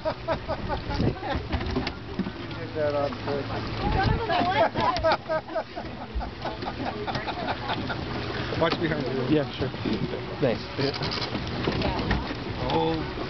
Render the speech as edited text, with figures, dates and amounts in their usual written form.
Get that on quick. Watch behind you. Yeah, sure. Thanks. Oh.